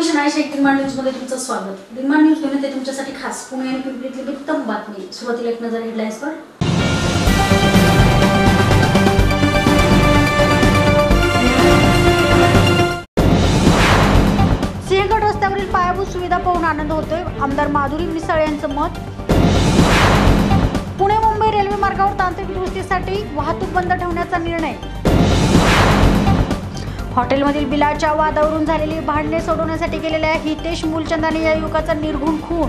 मी शनाई शेख, दिनमान news मध्ये तुमचं स्वागत। दिनमान न्यूज घेऊन येते तुमच्यासाठी खास पुणे आणि पिंपरीतली उत्तम बातमी। सुरुवातीला एक नजर हेडलाईन्सवर। सिंहगड रस्त्यावरील पायाभूत सुविधा पाहून आनंद होतोय, आमदार माधुरी मिसाळ यांचं मत। पुणे मुंबई रेल्वे मार्गावर तांत्रिक दुरुस्तीसाठी वाहतूक बंद ठेवण्याचा निर्णय। हॉटेलमधील बिलाच्या वादावरून झालेली भांडणे सोडवण्यासाठी गेलेल्या हितेश मूलचंदानी या युवकाचा निर्घृण खून।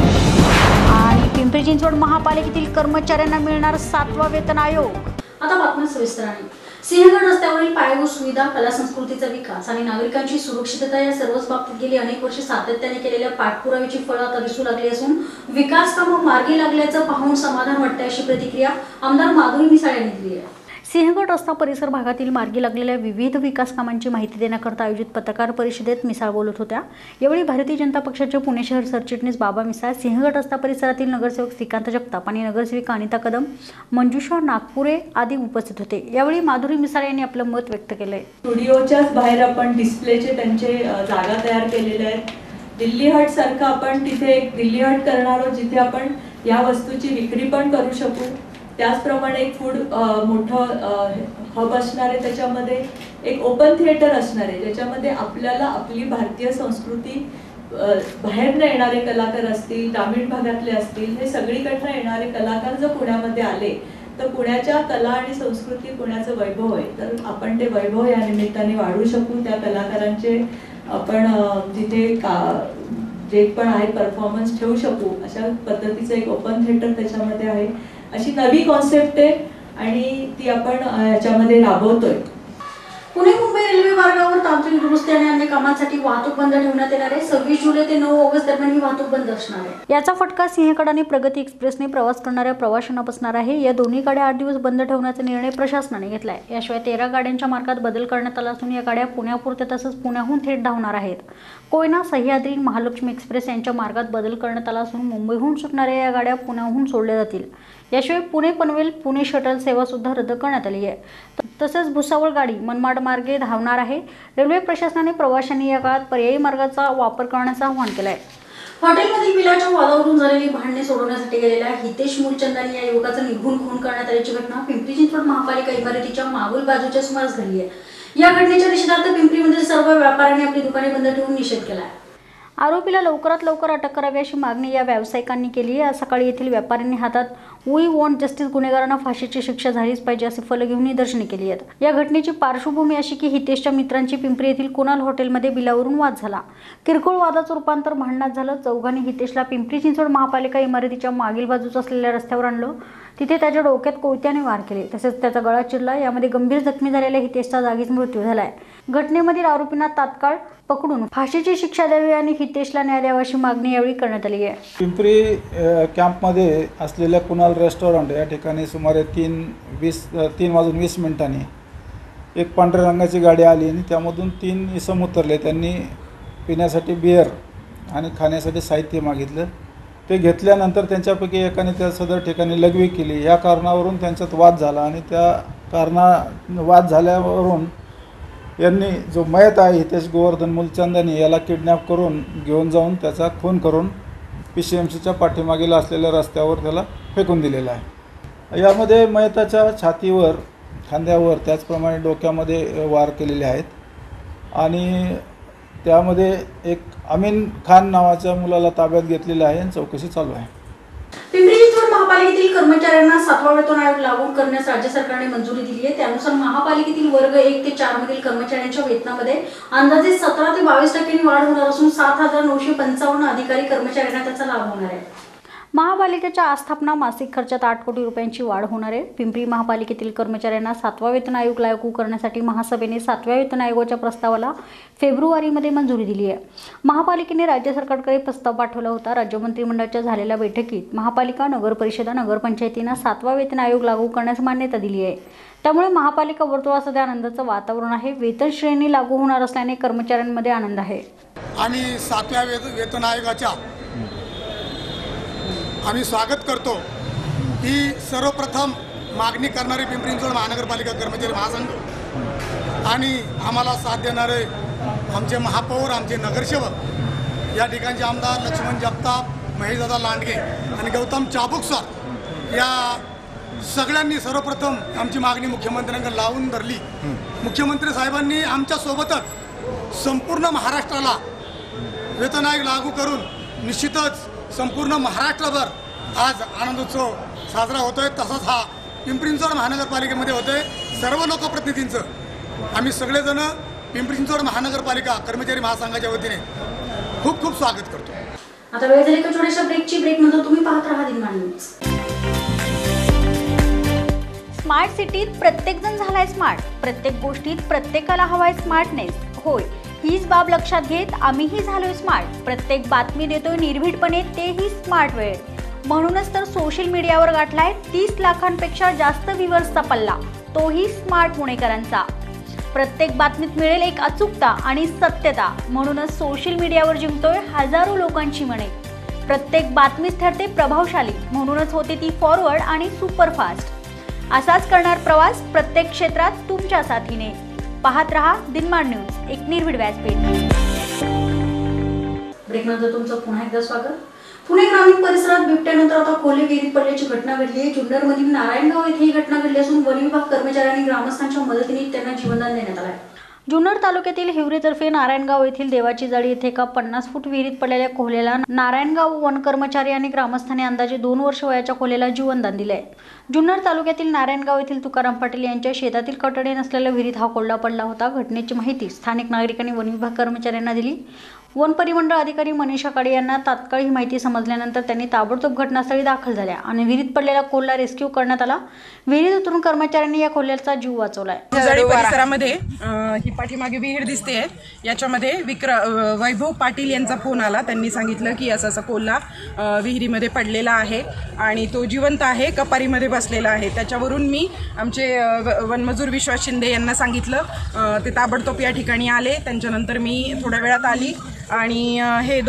आणि पिंपरी चिंचवड महापालिकेतील कर्मचाऱ्यांना मिळणार 7वा वेतन आयोग। आता बातमी सविस्तराने। सिंहगड रस्त्यावरील पायाभूत सुविधा, कला संस्कृतीचा विकास आणि नागरिकांची सुरक्षितता या सर्वच बाबतीत गेली अनेक वर्षे सातत्याने केलेल्या पाठपुराव्याची फळं आता दिसू लागली असून विकास कामं मार्गी लागल्याचं पाहून समाधान वाटतं, अशी प्रतिक्रिया आमदार माधुरी मिसाळ यांनी दिली आहे। सिंहगड रस्ता परिसर भागातील मार्गी लागलेल्या विविध विकास कामांची माहिती देण्याकरता आयोजित पत्रकार परिषदेत मिसाळ बोलत होत्या। यावेळी भारतीय जनता पक्षाचे पुणे शहर सरचिटणीस बाबा मिसाळ, सिंहगड रस्ता परिसरातील नगरसेवक श्रीकांत जगताप आणि नगरसेविका अनिता कदम, मंजुषा नागपुरे आदी उपस्थित होते। यावेळी माधुरी मिसाळ यांनी आपलं मत व्यक्त केलंय। स्टुडिओच्याच बाहेर आपण डिस्प्लेचे त्यांचे जागा तयार केलेल्या आहेत। दिल्ली हट सारखं आपण तिथे एक दिल्ली हट करणार आहोत, जिथे आपण या वस्तूची विक्री पण करू शकू। त्याचप्रमाणे एक फूड मोठं हब असणार आहे, त्याच्यामध्ये एक ओपन थिएटर असणार आहे, ज्याच्यामध्ये आपल्याला आपली भारतीय संस्कृती बाहेरनं येणारे कलाकार असतील, ग्रामीण भागातले असतील, हे सगळीकडनं येणारे कलाकार जर पुण्यामध्ये आले तर पुण्याच्या कला आणि संस्कृती, पुण्याचं वैभव आहे, तर आपण ते वैभव या निमित्ताने वाढवू शकू। त्या कलाकारांचे आपण जिथे जे पण आहे परफॉर्मन्स ठेवू शकू, अशा पद्धतीचं एक ओपन थिएटर त्याच्यामध्ये आहे। अशी नवी कॉन्सेप्ट आहे आणि ती आपण याच्यामध्ये राबवतोय। पुणे मुंबई रेल्वे मार्गावर तांत्रिक दुरुस्ती आणि अन्य कामांसाठी वाहतूक बंद ठेवण्यात येणार आहे। 26 जुलै ते 9 ऑगस्ट दरम्यान ही वाहतूक बंद असणार आहे। याचा फटका सिंहगड आणि प्रगती एक्सप्रेसने प्रवास करणाऱ्या प्रवाशांना बसणार आहे। या दोन्ही गाड्या 8 दिवस बंद ठेवण्याचा निर्णय प्रशासनाने घेतला आहे। याशिवाय 13 गाड्यांच्या मार्गात बदल करण्यात आला असून या गाड्या पुण्यापुरत्या तसंच पुण्याहून थेट धावणार आहेत। कोयना, सह्याद्री, महालक्ष्मी एक्सप्रेस यांच्या मार्गात बदल करण्यात आला असून मुंबईहून सुटणाऱ्या या गाड्या पुण्याहून सोडल्या जातील। याशिवाय पुणे पनवेल पुणे शटल सेवा सुद्धा रद्द करण्यात आली आहे। तसेच भुसावळ गाडी मनमाड मार्गे धावणार आहे। रेल्वे प्रशासनाने प्रवाशांनी या काळात पर्यायी मार्गाचा वापर करण्याचं आवाहन केलं आहे। हॉटेलमधील बिलाच्या वादावरून झालेली भांडणे सोडवण्यासाठी गेलेल्या हितेश मूलचंदानी या युवकाचा निर्घृण खून करण्यात आल्याची घटना पिंपरी चिंचवड महापालिका इमारतीच्या मागील बाजूच्या सुमारास घडली आहे। या घटनेच्या निषेधार्थ पिंपरीमधील सर्व व्यापाऱ्यांनी आपली दुकाने बंद ठेवून निषेध केला आहे। आरोपीला लवकरात लवकर अटक करावी अशी मागणी या व्यावसायिकांनी केली आहे। सकाळी येथील व्यापाऱ्यांनी हातात वी वॉन्ट जस्टिस, गुन्हेगारांना फाशीची शिक्षा झालीच पाहिजे असे फलक घेऊन निदर्शने केली आहेत। या घटनेची पार्श्वभूमी अशी की हितेशच्या मित्रांची पिंपरी येथील कुणाल हॉटेलमध्ये बिलावरून वाद झाला। किरकोळ वादाचं रूपांतर भांडणात झालं। चौघांनी हितेशला पिंपरी चिंचवड महापालिका इमारतीच्या मागील बाजूस असलेल्या रस्त्यावर आणलं। तिथे त्याच्या डोक्यात कोयत्याने वार केले, तसेच त्याचा गळा चिरला। यामध्ये गंभीर जखमी झालेल्या हितेशचा जागीच मृत्यू झालाय। घटनेमधील आरोपींना तात्काळ पकडून फाशीची शिक्षा द्यावी आणि हितेशला न्याय द्यावा अशी मागणी यावेळी करण्यात आली आहे। पिंपरी कॅम्पमध्ये असलेल्या कुणाल रेस्टॉरंट या ठिकाणी सुमारे 3:20 एक पांढऱ्या रंगाची गाडी आली आणि त्यामधून 3 इसम उतरले। त्यांनी पिण्यासाठी बियर आणि खाण्यासाठी साहित्य मागितलं। ते घेतल्यानंतर त्यांच्यापैकी एकाने त्या सदर ठिकाणी लघवी केली। या कारणावरून त्यांच्यात वाद झाला आणि त्या वाद झाल्यावरून यांनी जो मयत आहे हितेश गोवर्धन मूलचंदानी याला किडनॅप करून घेऊन जाऊन त्याचा खून करून PCMCच्या पाठीमागील असलेल्या रस्त्यावर त्याला फेकून दिलेला आहे। यामध्ये मयताच्या छातीवर, खांद्यावर, त्याचप्रमाणे डोक्यामध्ये वार केलेले आहेत आणि त्यामध्ये एक अमीन खान नावाच्या मुलाला ताब्यात घेतलेलं आहे आणि चौकशी चालू आहे। पिंपरी चिंचवड महापालिकेतील कर्मचाऱ्यांना 7वा वेतन आयोग लागू करण्यास राज्य सरकारने मंजुरी दिली आहे। त्यानुसार महापालिकेतील वर्ग 1 ते 4 मधील कर्मचाऱ्यांच्या वेतनामध्ये अंदाजे 17 ते 22% वाढ होणार असून 7,955 अधिकारी कर्मचाऱ्यांना त्याचा लाभ होणार आहे। महापालिकेच्या आस्थापना मासिक खर्चात 8 कोटी रुपयांची वाढ होणार आहे। पिंपरी महापालिकेतील कर्मचाऱ्यांना 7वा वेतन आयोग लागू करण्यासाठी महासभेने 7व्या वेतन आयोगाच्या प्रस्तावाला फेब्रुवारीमध्ये मंजुरी दिली आहे। महापालिकेने राज्य सरकारकडे प्रस्ताव पाठवला होता। राज्य मंत्रिमंडळाच्या झालेल्या बैठकीत महापालिका, नगर परिषदा, नगरपंचायतींना 7वा वेतन आयोग लागू करण्यास मान्यता दिली आहे। त्यामुळे महापालिका वर्तुळात सध्या आनंदाचं वातावरण आहे। वेतन श्रेणी लागू होणार असल्याने कर्मचाऱ्यांमध्ये आनंद आहे। आम्ही 7व्या वेतन आयोगाच्या आम्ही स्वागत करतो की सर्वप्रथम मागणी करणारे पिंपरी चिंचवड महानगरपालिका कर्मचारी महासंघ आणि आम्हाला साथ देणारे आमचे महापौर, आमचे नगरसेवक, या ठिकाणचे आमदार लक्ष्मण जगताप, महेशदादा लांडगे आणि गौतम चाबुक सर या सगळ्यांनी सर्वप्रथम आमची मागणी मुख्यमंत्र्यांकडे लावून धरली. मुख्यमंत्री साहेबांनी आमच्यासोबतच संपूर्ण महाराष्ट्राला वेतन आयोग लागू करून निश्चितच संपूर्ण महाराष्ट्रभर आज आनंदोत्सव साजरा होतोय. तसाच हा पिंपरी चिंचवड महानगरपालिकेमध्ये होतोय. सर्व लोकप्रतिनिधींचं आम्ही सगळेजण पिंपरी चिंचवड महानगरपालिका कर्मचारी महासंघाच्या वतीने खूप खूप स्वागत करतो. आता वेळ झाली का छोट्याशा ब्रेकची. ब्रेक नंतर तुम्ही पाहत राहा दिनमान न्यूज. स्मार्ट सिटीत प्रत्येक जण झालाय स्मार्ट. प्रत्येक गोष्टीत प्रत्येकाला हवाय स्मार्टनेस. होय, हीच बाब लक्षात घेत आम्हीही झालोय स्मार्ट. प्रत्येक बातमी देतोय निर्भीडपणे, तेही स्मार्ट वेळेत. म्हणूनच तर सोशल मीडियावर गाठलाय 30 लाखांपेक्षा जास्त व्ह्यूअर्सचा पल्ला, तोही स्मार्ट पुणेकरांचा. प्रत्येक बातमीत मिळेल एक अचूकता आणि सत्यता. म्हणूनच सोशल मीडियावर जिंकतोय हजारो लोकांची मने. प्रत्येक बातमीच ठरते प्रभावशाली. म्हणूनच होते ती फॉरवर्ड आणि सुपरफास्ट. असाच करणार प्रवास प्रत्येक क्षेत्रात तुमच्या साथीने. पाहत रहा दिनमान न्यूज, एक निर्भीड व्यासपीठ. ब्रेक नंतर तुमचं पुन्हा एकदा स्वागत. पुणे ग्रामीण परिसरात बिबट्यानंतर आता खोले विहिरीत पडल्याची घटना घडली आहे. जुन्नरमधील नारायणगाव येथे ही घटना घडली असून वन विभाग कर्मचारी आणि ग्रामस्थांच्या मदतीने त्यांना जीवनदान देण्यात आलं आहे. जुन्नर तालुक्यातील हिवरेतर्फे नारायणगाव येथील देवाची जाळी येथे एका 50 फूट विहिरीत पडलेल्या खोलेला नारायणगाव वन कर्मचारी आणि ग्रामस्थांनी अंदाजे 2 वर्ष वयाच्या खोलेला जीवनदान दिले आहे. जुन्नर तालुक्यातील नारायणगाव येथील तुकाराम पाटील यांच्या शेतातील कटडे नसलेल्या विहिरीत हा कोल्हा पडला होता. घटनेची माहिती स्थानिक नागरिकांनी वन विभाग कर्मचाऱ्यांना दिली. वन परिमंडळ अधिकारी मनीषा काळे यांना तात्काळ ही माहिती समजल्यानंतर त्यांनी ताबडतोब घटनास्थळी दाखल झाल्या आणि विहिरीत पडलेला कोल्हा रेस्क्यू करण्यात आला. विहिरीत उतरून कर्मचाऱ्यांनी या कोल्ह्याचा जीव वाचवलाय. परिसरामध्ये ही पाठीमागे विहीर दिसते. याच्यामध्ये वैभव पाटील यांचा फोन आला. त्यांनी सांगितलं की असा कोल्हा विहिरीमध्ये पडलेला आहे आणि तो जिवंत आहे, कपारीमध्ये बसलेला आहे. त्याच्यावरून मी आमचे वनमजूर विश्वास शिंदे यांना सांगितलं. ते ताबडतोब या ठिकाणी आले. त्यांच्यानंतर मी थोड्या वेळात आली आणि हे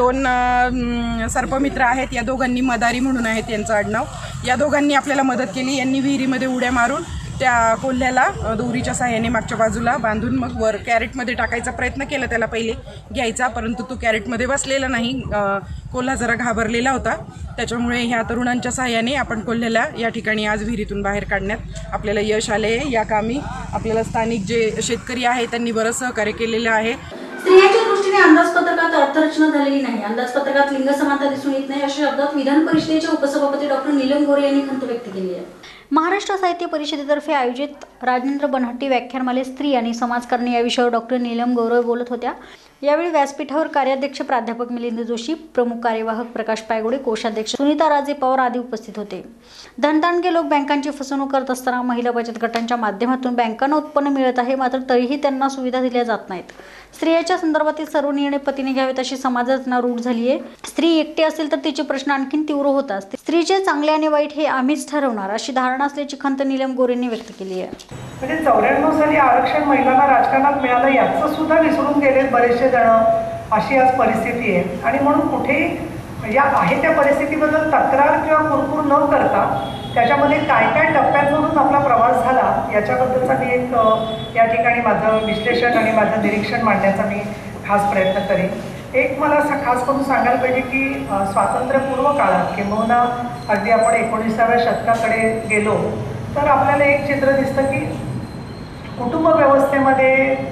2 सर्पमित्र आहेत. या दोघांनी मदारी म्हणून आहेत यांचं आडनाव. या दोघांनी आपल्याला मदत केली. यांनी विहिरीमध्ये उड्या मारून त्या कोल्ह्याला दोरीच्या साहाय्याने मागच्या बाजूला बांधून मग वर कॅरेटमध्ये टाकायचा प्रयत्न केला. त्याला पहिले घ्यायचा, परंतु तो कॅरेटमध्ये बसलेला नाही. कोल्हा जरा घाबरलेला होता. त्याच्यामुळे ह्या तरुणांच्या साहाय्याने आपण कोल्ह्याला या ठिकाणी आज विहिरीतून बाहेर काढण्यात आपल्याला यश आले. या कामी आपल्याला स्थानिक जे शेतकरी आहे त्यांनी बरंच सहकार्य केलेलं आहे. स्त्रियांच्या दृष्टीने अंदाजपत्रकात अर्थरचना झालेली नाही. अंदाजपत्रकात लिंग समानता दिसून येत नाही अशा शब्दात विधान परिषदेचे उपसभापती डॉक्टर नीलम गोरे यांनी खंत व्यक्त केली आहे. महाराष्ट्र साहित्य परिषदेतर्फे आयोजित राजेंद्र बनहट्टी व्याख्यानमालेत स्त्री आणि समाजकारणी या विषयावर डॉक्टर नीलम गोरे बोलत होत्या. यावेळी व्यासपीठावर कार्याध्यक्ष प्राध्यापक मिलिंद जोशी, प्रमुख कार्यवाहक प्रकाश पायगुडे, कोषाध्यक्ष सुनीता राजे पवार आदी उपस्थित होते. धनदांडगे लोक बँकांची फसवणूक करत असताना महिला बचत गटांच्या माध्यमातून बँकांना उत्पन्न मिळत आहे, मात्र तरीही त्यांना सुविधा दिल्या जात नाहीत. स्त्रियांच्या संदर्भातील सर्व निर्णय पतीने घ्यावेत अशी समाजरचना रूढ झाली आहे. स्त्री एकटी असेल तर तिचे प्रश्न आणखी तीव्र होतात. स्त्रीचे चांगले आणि वाईट हे आम्हीच ठरवणार अशी धारणा असल्याची खंत नीलम गोरेंनी व्यक्त केली आहे. म्हणजे 94 साली आरक्षण महिलांना राजकारणात मिळालं याचं सुद्धा विसरून गेले बरेचसे जण. अशी आज परिस्थिती आहे आणि म्हणून कुठेही या आहे त्या परिस्थितीबद्दल तक्रार किंवा कुरकुर न करता त्याच्यामध्ये काय काय टप्प्यांमधून आपला प्रवास झाला याच्याबद्दलचा मी एक या ठिकाणी माझं विश्लेषण आणि माझं निरीक्षण मांडण्याचा मी खास प्रयत्न करेन. एक मला असं खास करून सांगायला पाहिजे की स्वातंत्र्यपूर्व काळात किंवा अगदी आपण 19व्या शतकाकडे गेलो तर आपल्याला एक चित्र दिसतं की कुटुंब व्यवस्थेमध्ये,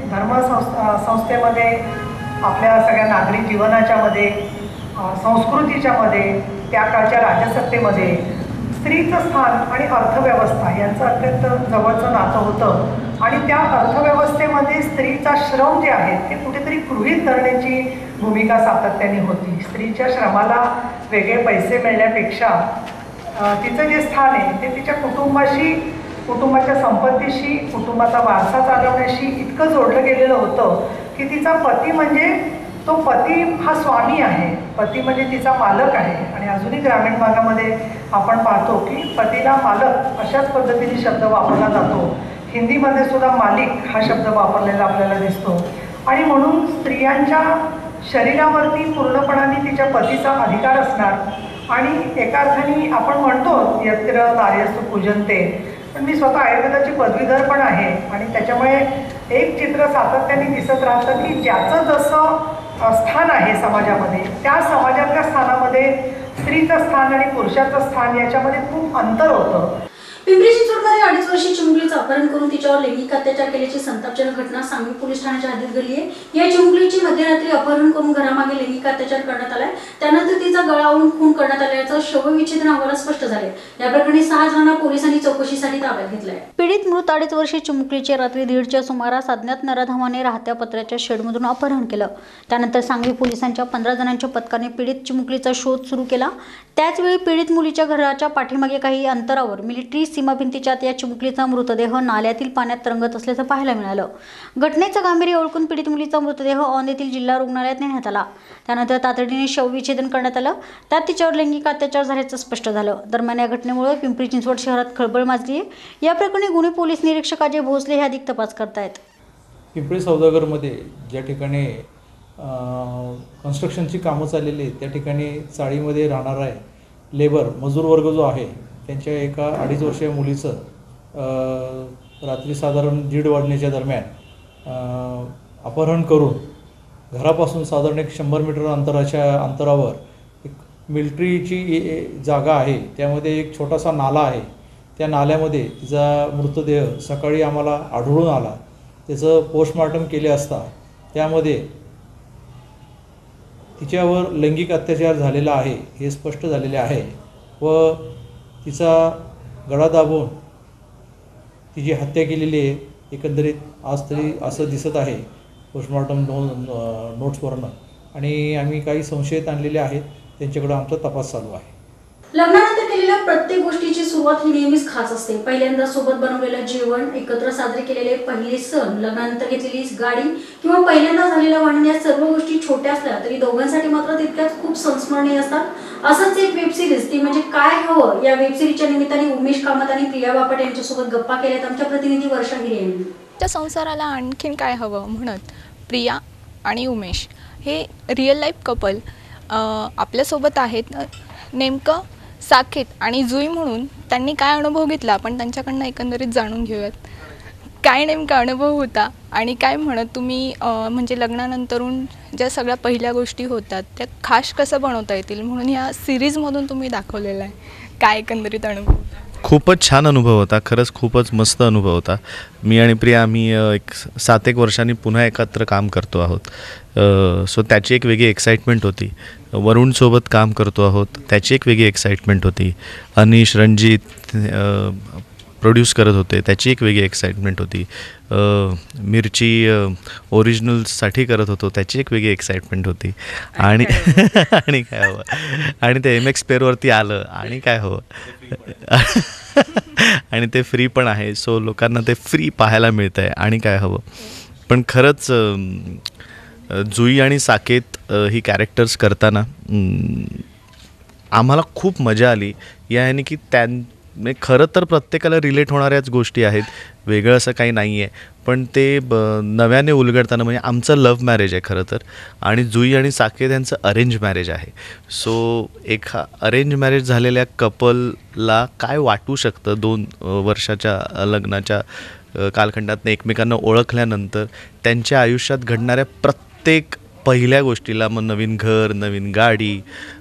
संस्थेमध्ये, आपल्या सगळ्या नागरी जीवनाच्या मध्ये, संस्कृतीच्या मध्ये, त्या काळच्या राजसत्तेमध्ये स्त्रीचं स्थान आणि अर्थव्यवस्था यांचं अत्यंत जवळचं नातं होतं आणि त्या अर्थव्यवस्थेमध्ये स्त्रीचा श्रम जे आहे ते कुठेतरी गृहीत धरण्याची भूमिका सातत्याने होती. स्त्रीच्या श्रमाला वेगळे पैसे मिळण्यापेक्षा तिचं जे स्थान आहे ते तिच्या कुटुंबाशी, कुटुंबाच्या संपत्तीशी, कुटुंबाचा वारसा चालवण्याशी इतकं जोडलं गेलेलं होतं की तिचा पती म्हणजे तो पती हा स्वामी आहे, पती म्हणजे तिचा मालक आहे. आणि अजूनही ग्रामीण भागामध्ये आपण पाहतो की पतीला मालक अशाच पद्धतीने शब्द वापरला जातो. हिंदीमध्ये सुद्धा मालिक हा शब्द वापरलेला आपल्याला दिसतो. आणि म्हणून स्त्रियांच्या शरीरावरती पूर्णपणाने तिच्या पतीचा अधिकार असणार आणि एका अर्थाने आपण म्हणतो यत्र नार्यस्तु पूजन्ते, पण मी स्वतः आयुर्वेदाची पदवीधर पण आहे आणि त्याच्यामुळे एक चित्र सातत्याने दिसत राहतं की ज्याचं जसं स्थान आहे समाजामध्ये, त्या समाजातल्या स्थानामध्ये स्त्रीचं स्थान आणि पुरुषाचं स्थान याच्यामध्ये खूप अंतर होतं. पिंपरी चिंचवडमध्ये 2.5 वर्षीय चिमुकलीचं अपहरण करून तिच्यावर लैंगिक अत्याचार केल्याची संतापजनक घटना सांगवी पोलीस ठाण्याच्या हद्दीत घडली आहे. या चिमुकलीची मध्यरात्री अपहरण करून घरामागे लैंगिक अत्याचार करण्यात आलाय. त्यानंतर तिचा गळा ओढून खून करण्यात आल्याचं शवविच्छेदन अहवालात स्पष्ट झाले. या प्रकरणी 6 जणांना पोलिसांनी चौकशीसाठी ताब्यात घेतलंय. पीडित मृत 2.5 वर्षीय चिमुकलीचे रात्री 1:30च्या सुमारास अज्ञात नराधमाने राहत्या पत्र्याच्या शेडमधून अपहरण केलं. त्यानंतर सांगवी पोलिसांच्या 15 जणांच्या पथकाने पीडित चिमुकलीचा शोध सुरू केला. त्याचवेळी पीडित मुलीच्या घराच्या पाठीमागे काही अंतरावर मिलिटरी सीमा भिंतीच्या या चिमुकलीचा मृतदेह नाल्यातील पाण्यात तरंगत असल्याचं पाहायला मिळालं. घटनेचं गांभीर्य ओळखून पीडित मुलीचा मृतदेह औंध येथील जिल्हा रुग्णालयात नेण्यात आला. त्यानंतर तातडीने शवविच्छेदन करण्यात आलं. त्यात तिच्यावर लैंगिक अत्याचार झाल्याचं स्पष्ट झालं. दरम्यान या घटनेमुळे पिंपरी चिंचवड शहरात खळबळ माजली आहे. या प्रकरणी गुन्हे पोलीस निरीक्षक अजय भोसले हे अधिक तपास करतायत. पिंपरी सौदागरमध्ये ज्या ठिकाणी कन्स्ट्रक्शनची कामं चाललेली आहेत त्या ठिकाणी चाळीमध्ये राहणारा आहे लेबर मजूर वर्ग जो आहे त्यांच्या एका 2.5 वर्षीय मुलीचं रात्री साधारण 1:30 वाजण्याच्या दरम्यान अपहरण करून घरापासून साधारण 100 मीटर अंतरावर एक मिलिटरीची जागा आहे. त्यामध्ये एक छोटासा नाला आहे. त्या नाल्यामध्ये तिचा मृतदेह सकाळी आम्हाला आढळून आला. त्याचं पोस्टमॉर्टम केले असता त्यामध्ये तिच्यावर लैंगिक अत्याचार झालेला आहे हे स्पष्ट झालेले आहे व तिचा गळा दाबून तिची हत्या केलेली आहे. एकंदरीत आज तरी असं दिसत आहे पोस्टमॉर्टम नोट्सवरनं. आणि आम्ही काही संशयित आणलेले आहेत त्यांच्याकडे आमचा तपास चालू आहे. लग्नानंतर केलेल्या प्रत्येक गोष्टीची सुरुवात ही नेहमीच खास असते. पहिल्यांदा सोबत बनवलेलं जेवण, एकत्र साजरे केलेले पहिले सण, लग्नानंतर घेतलेली गाडी किंवा पहिल्यांदा झालेलं भांडण या सर्व गोष्टी छोट्या असल्या तरी दोघांसाठी मात्र तितक्याच खूप संस्मरणीय असतात. असंच एक वेब सिरीज ती म्हणजे काय हवं या वेब सिरीजच्या निमित्ताने उमेश कामत आणि प्रिया बापट यांच्यासोबत गप्पा केल्यात आमच्या प्रतिनिधी वर्षा हिरे यांनी. त्या संसाराला आणखीन काय हवं म्हणत प्रिया आणि उमेश हे रिअल लाईफ कपल आपल्यासोबत आहेत. नेमकं साकेत आणि जुई म्हणून त्यांनी काय अनुभव घेतला आपण त्यांच्याकडनं एकंदरीत जाणून घेऊयात. काय नेमका अनुभव होता आणि काय म्हणत तुम्ही म्हणजे लग्नानंतरून ज्या सगळ्या पहिल्या गोष्टी होतात त्या खास कसं बनवता येतील म्हणून ह्या सिरीजमधून तुम्ही दाखवलेलं आहे. काय एकंदरीत अनुभव? खूपच छान अनुभव होता. खरंच खूपच मस्त अनुभव होता. मी आणि प्रिया आम्ही एक 7-1 वर्षांनी पुन्हा एकत्र काम करतो आहोत. सो त्याची एक वेगळी एक्साइटमेंट होती. वरुणसोबत काम करतो आहोत त्याची एक वेगळी एक्साइटमेंट होती. अनिश रणजित प्रोड्यूस करत होते त्याची एक वेगळी एक्साइटमेंट होती. मिरची ओरिजिनलसाठी करत होतो त्याची एक वेगळी एक्साइटमेंट होती. आणि आणि काय हवं आणि ते MX Player आलं आणि काय हवं आणि ते फ्री पण आहे. सो लोकांना ते फ्री पाहायला मिळतं आहे आणि काय हवं. पण खरंच जुई आणि साकेत ही कॅरेक्टर्स करताना आम्हाला खूप मजा आली. याने की म्हणजे खरं तर प्रत्येकाला रिलेट होणाऱ्याच गोष्टी आहेत. वेगळं असं काही नाही आहे. पण ते नव्याने उलगडताना म्हणजे आमचं लव्ह मॅरेज आहे खरं तर आणि जुई आणि साकेत यांचं अरेंज मॅरेज आहे. सो एक अरेंज मॅरेज झालेल्या कपलला काय वाटू शकतं 2 वर्षाच्या लग्नाच्या कालखंडातनं एकमेकांना ओळखल्यानंतर त्यांच्या आयुष्यात घडणाऱ्या प्रत्येक पहिल्या गोष्टीला मग नवीन घर, नवीन गाडी,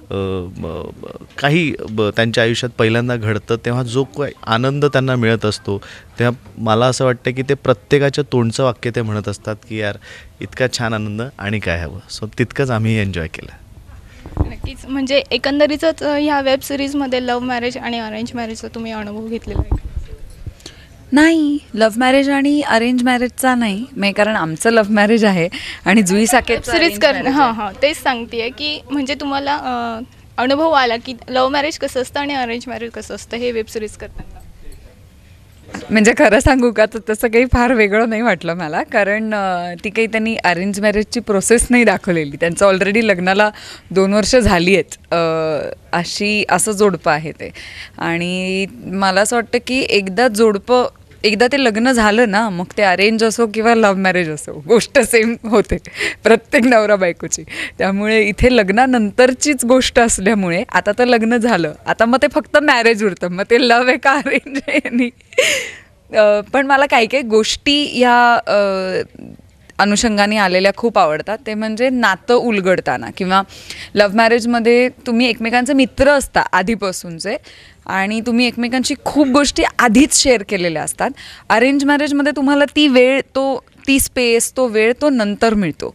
काही त्यांच्या आयुष्यात पहिल्यांदा घडतं तेव्हा जो काही आनंद त्यांना मिळत असतो तेव्हा मला असं वाटतं की ते प्रत्येकाच्या तोंडचं वाक्य ते म्हणत असतात की यार इतका छान आनंद आणि काय हवं. सो तितकंच आम्ही एन्जॉय केलं. नक्कीच. म्हणजे एकंदरीतच ह्या वेब सिरीजमध्ये लव्ह मॅरेज आणि अरेंज मॅरेजचा तुम्ही अनुभव घेतलेला आहे? नाही, लव्ह मॅरेज आणि अरेंज मॅरेजचा नाही. कारण आमचं लव्ह मॅरेज आहे आणि जुई साकेत सिरीज हां तेच सांगते की म्हणजे तुम्हाला अनुभव आला की लव्ह मॅरेज कसं असतं आणि अरेंज मॅरेज कसं असतं हे वेब सिरीज करताना. म्हणजे खरं सांगू का तर तसं काही फार वेगळं नाही वाटलं मला. कारण ती काही त्यांनी अरेंज मॅरेजची प्रोसेस नाही दाखवलेली. त्यांचं ऑलरेडी लग्नाला 2 वर्ष झाली आहेत असं जोडपं आहे ते. आणि मला असं वाटतं की एकदा ते लग्न झालं ना मग ते अरेंज असो किंवा लव्ह मॅरेज असो गोष्ट सेम होते प्रत्येक नवरा बायकोची. त्यामुळे इथे लग्नानंतरचीच गोष्ट असल्यामुळे आता तर लग्न झालं आता मग ते फक्त मॅरेज उरतं. मग ते लव्ह आहे का अरेंज आहे पण मला काही काही गोष्टी ह्या अनुषंगाने आलेल्या खूप आवडतात. ते म्हणजे नातं उलगडताना किंवा लव्ह मॅरेजमध्ये तुम्ही एकमेकांचे मित्र असता आधीपासूनचे आणि तुम्ही एकमेकांची खूप गोष्टी आधीच शेअर केलेल्या असतात. अरेंज मॅरेजमध्ये तुम्हाला ती वेळ, ती स्पेस, तो वेळ तो नंतर मिळतो.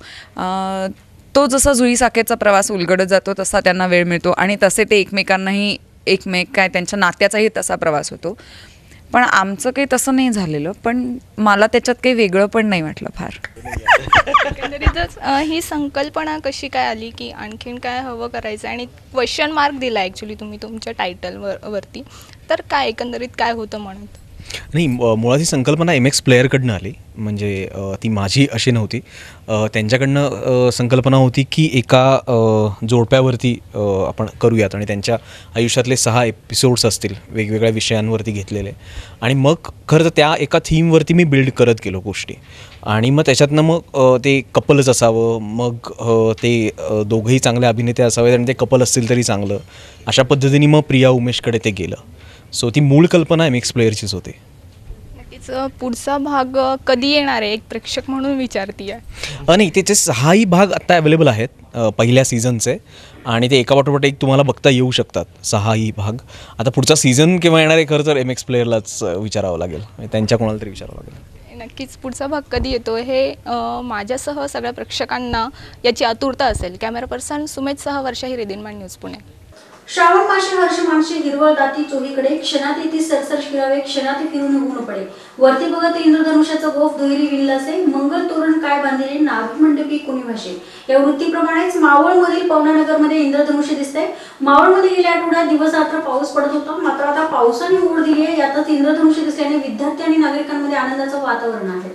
तो जसा जुई साखेचा प्रवास उलगडत जातो तसा त्यांना वेळ मिळतो आणि तसे ते एकमेकांनाही त्यांच्या नात्याचाही तसा प्रवास होतो. पण आमचं काही तसं नाही झालेलं, पण मला त्याच्यात काही वेगळं पण नाही वाटलं फार. एकंदरीतच ही संकल्पना कशी काय आली की आणखीन काय हवं करायचं आणि क्वेश्चन मार्क दिला ॲक्च्युली तुम्ही तुमच्या टायटलवरती, तर काय एकंदरीत काय होतं म्हणत? नाही, मुळात ही संकल्पना MX प्लेयरकडनं आली. म्हणजे ती माझी अशी नव्हती. त्यांच्याकडनं संकल्पना होती की एका जोडप्यावरती आपण करूयात आणि त्यांच्या आयुष्यातले 6 एपिसोड्स असतील वेगवेगळ्या विषयांवरती घेतलेले. आणि मग खरं तर त्या एका थीमवरती मी बिल्ड करत गेलो गोष्टी आणि मग त्याच्यातनं मग ते कपलच असावं, मग ते दोघंही चांगले अभिनेते असावेत आणि ते कपल असतील तरी चांगलं, अशा पद्धतीने मग प्रिया उमेशकडे ते गेलं. सो ती मूळ कल्पना MX प्लेयरचीच होती. नक्कीच पुढचा भाग कधी येणार आहे एक प्रेक्षक म्हणून विचारते आहे? नाही, त्याचे 6ही भाग आत्ता अवेलेबल आहेत पहिल्या सीझनचे आणि ते एका पाठोपाठ एक तुम्हाला बघता येऊ शकतात 6ही भाग. आता पुढचा सीझन केव्हा येणार आहे खरं तर MX प्लेयरलाच विचारावं लागेल, त्यांच्या कोणाला तरी विचारावं लागेल. नक्कीच पुढचा भाग कधी येतो हे माझ्यासह सगळ्या प्रेक्षकांना याची आतुरता असेल. कॅमेरा पर्सन सुमेधसह वर्षा हिरे, दिनमान न्यूज, पुणे. श्रावण मासे हर्ष मानशी हिरवळ दाती चोहीकडे, क्षणात येती सरसर फिरावे, क्षणात फिरून निघून पडे. वरती बघत इंद्रधनुष्याचं गोफ दुहेरी विणलासे, मंगल तोरण काय बांधिले, नाभी मंडपी कोणी भाषे. या वृत्तीप्रमाणेच मावळमधील पवनानगरमध्ये इंद्रधनुष्य दिसतंय. मावळमध्ये गेल्या आठवड्यात दिवस रात्र पाऊस पडत होता, मात्र आता पावसाने ओढ दिली आहे. यातच इंद्रधनुष्य दिसल्याने विद्यार्थी आणि नागरिकांमध्ये आनंदाचं वातावरण आहे.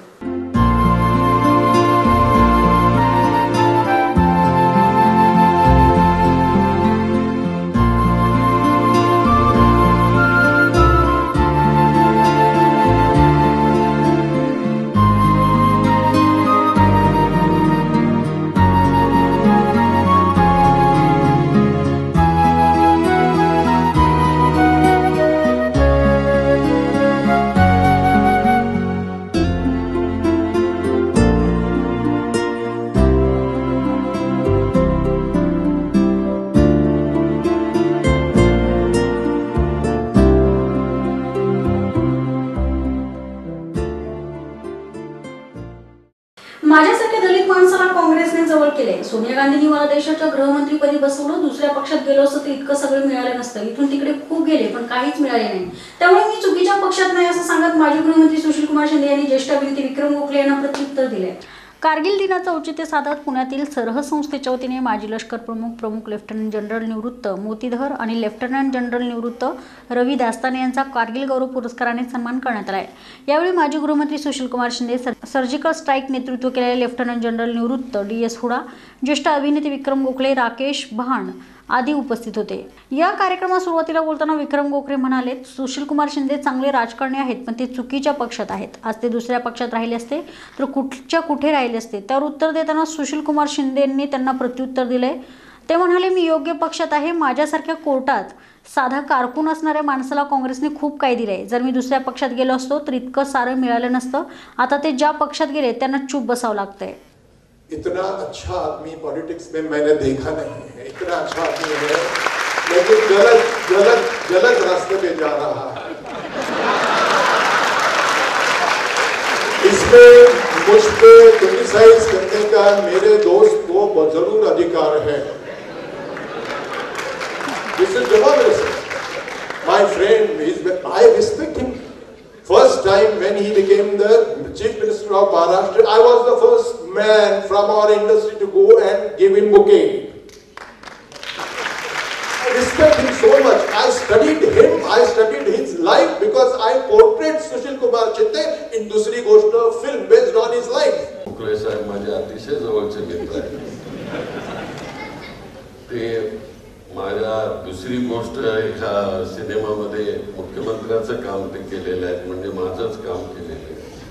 माझ्यासारख्या दलित माणसाला काँग्रेसने जवळ केले. सोनिया गांधींनी मला देशाच्या गृहमंत्रीपदी बसवलं. दुसऱ्या पक्षात गेलो असतं तर इतकं सगळं मिळालं नसतं. इथून तिकडे खूप गेले पण काहीच मिळाले नाही. त्यामुळे मी चुकीच्या पक्षात नाही असं सांगत माजी गृहमंत्री सुशीलकुमार शिंदे यांनी ज्येष्ठ अभिनेते विक्रम गोखले यांना प्रत्युत्तर दिले. कारगिल दिनाचं औचित्य साधत पुण्यातील सरहद संस्थेच्या वतीने माजी लष्कर प्रमुख लेफ्टनंट जनरल निवृत्त मोतीधर आणि लेफ्टनंट जनरल निवृत्त रवी दास्ताने यांचा कारगिल गौरव पुरस्काराने सन्मान करण्यात आला आहे. यावेळी माजी गृहमंत्री सुशीलकुमार शिंदे, सर्जिकल स्ट्राईक नेतृत्व केलेले लेफ्टनंट जनरल निवृत्त DS हुडा, ज्येष्ठ अभिनेते विक्रम गोखले, राकेश भाण आदी उपस्थित होते. या कार्यक्रमात सुरुवातीला बोलताना विक्रम गोखले म्हणाले, सुशीलकुमार शिंदे चांगले राजकारणी आहेत पण ते चुकीच्या पक्षात आहेत. आज ते दुसऱ्या पक्षात राहिले असते तर कुठे राहिले असते. त्यावर उत्तर देताना सुशीलकुमार शिंदेंनी त्यांना प्रत्युत्तर दिले. ते म्हणाले, मी योग्य पक्षात आहे. माझ्यासारख्या कोर्टात साधा कारकून असणाऱ्या माणसाला काँग्रेसने खूप काही दिले. जर मी दुसऱ्या पक्षात गेलो असतो तर इतकं सारं मिळालं नसतं. आता ते ज्या पक्षात गेले त्यांना चूप बसावं लागतंय. इतना अच्छा आदमी पॉलिटिक्स में मैंने देखा नहीं है. इतना अच्छा आदमी है लेकिन गलत रास्ते पे जा रहा है. इसमें मुझ पे क्रिटिसाइज करने का मेरे दोस्त को जरूर अधिकार है. This is democracy. My friend, I respect him. First time when he became the Chief Minister of Maharashtra, I was the first man from our industry to go and give him bouquet. I respect him so much. I studied him, I studied his life because I portrayed Sushil Kumar Shinde in दूसरी गोष्ट film based on his life. Gokhale साहेब माझे अतिशय जवळचे मित्र आहेत. ते माझ्या दुसरी गोष्ट एका सिनेमामध्ये मुख्यमंत्र्याचं काम ते केलेलं आहे, म्हणजे माझंच काम केलेलं आहे.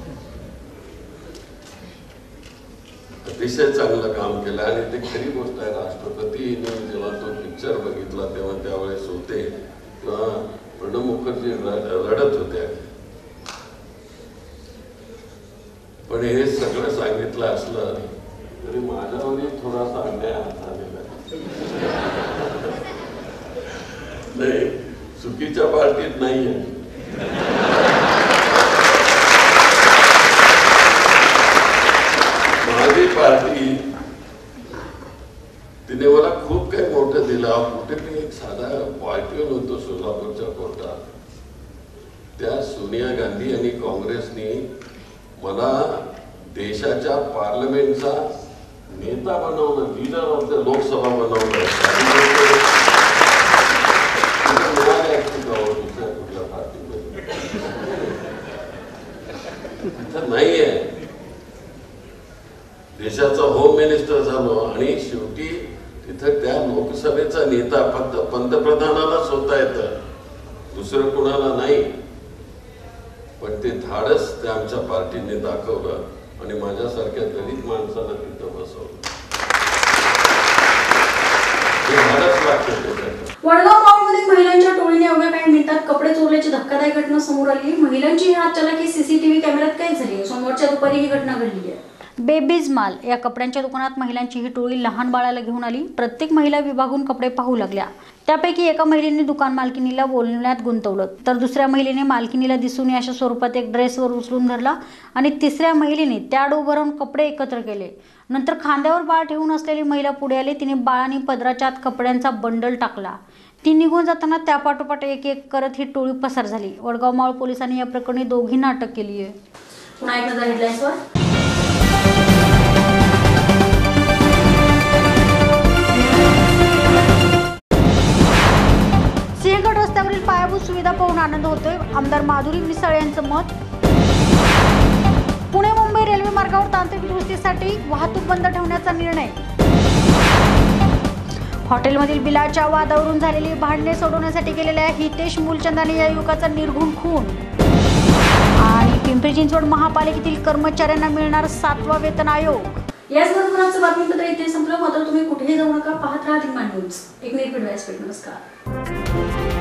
अतिशय चांगलं काम केलं आणि ते खरी गोष्ट आहे. राष्ट्रपतीने जेव्हा तो पिक्चर बघितला तेव्हा त्यावेळेस होते तेव्हा प्रणब मुखर्जी रडत होते. पण हे सगळं सांगितलं असलं तरी माझ्यावरही थोडासा अन्याय झालेला नाही, चुकीच्या पार्टीत नाहीये. माझी पार्टी तिने मला खूप काही मोठं दिलं. कुठे मी एक साधा पॉइंट होतो सोलापूरच्या कोर्टात, त्या सोनिया गांधी आणि काँग्रेसने मला देशाच्या पार्लमेंटचा नेता बनवलं, लीडर ऑफ द लोकसभा बनवलं. दुसऱ्या कुठल्या पार्टीमध्ये तिथं नाहीये. देशाचा होम मिनिस्टर झालो आणि शेवटी तिथं त्या लोकसभेचा नेता फक्त पंतप्रधानालाच होता येतं, दुसरं कुणाला नाही. पण ते धाडस त्या आमच्या पार्टीने दाखवलं आणि माझ्यासारख्या दलित माणसाला तिथं बसवलं. हे धाडस लागतं त्याच्यात. वडगाव मावळमध्ये महिलांच्या टोळीने अवघ्या काही मिनिटात कपडे चोरल्याची धक्कादायक घटना समोर आली. महिलांची ही हातचलाखी सीसीटीव्ही कॅमेऱ्यात कैद झाली. सोमवारच्या दुपारी ही घटना घडली आहे. बेबीज माल या कपड्यांच्या दुकानात महिलांची ही टोळी लहान बाळाला घेऊन आली. प्रत्येक महिला विभागून कपडे पाहू लागल्या. त्यापैकी एका महिलेने दुकान मालकिनीला बोलण्यात गुंतवलं, तर दुसऱ्या महिलेने मालकिनीला दिसू नये अशा स्वरूपात एक ड्रेसवर उचलून धरला आणि तिसऱ्या महिलेने त्या डोभरून कपडे एकत्र केले. नंतर खांद्यावर बाळ ठेवून असलेली महिला पुढे आली. तिने बाळाने पदराच्या आत कपड्यांचा बंडल टाकला. ती निघून जाताना त्यापाठोपाठ एक एक करत ही टोळी पसार झाली. वडगाव मावळ पोलिसांनी या प्रकरणी दोघींना अटक केली आहे. पुन्हा एक नजर हेडलाईन्सवर. सिंहगड रस्त्यावरील पायाभूत सुविधा पाहून आनंद होतोय. आमदार माधुरी मिसाळ यांचं मत. पुणे मुंबई रेल्वे मार्गावर तांत्रिक दुरुस्तीसाठी वाहतूक बंद ठेवण्याचा निर्णय. हॉटेलमधील बिलाच्या वादावरून झालेली भांडणे सोडवण्यासाठी गेलेल्या हितेश मूलचंदाने या युवकाचा निर्घुण खून. आणि पिंपरी चिंचवड महापालिकेतील कर्मचाऱ्यांना मिळणार 7वा वेतन आयोग. याचबरोबर आजचं बातमीपत्र इथे संपलं. मात्र तुम्ही कुठेही जाऊ नका, पाहत राहा दिग्मान न्यूज. एक मिनिट व्यासपीठ. नमस्कार.